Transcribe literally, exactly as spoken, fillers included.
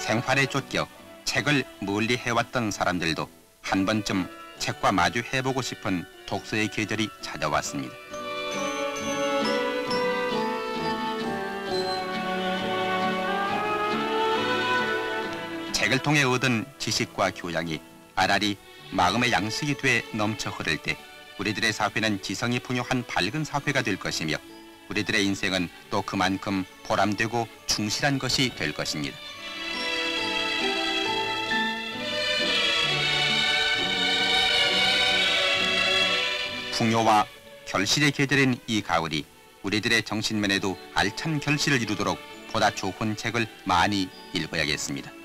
생활에 쫓겨 책을 멀리 해왔던 사람들도 한 번쯤 책과 마주해보고 싶은 독서의 계절이 찾아왔습니다. 책을 통해 얻은 지식과 교양이 알알이 마음의 양식이 돼 넘쳐 흐를 때 우리들의 사회는 지성이 풍요한 밝은 사회가 될 것이며 우리들의 인생은 또 그만큼 보람되고 충실한 것이 될 것입니다. 풍요와 결실의 계절인 이 가을이 우리들의 정신면에도 알찬 결실을 이루도록 보다 좋은 책을 많이 읽어야겠습니다.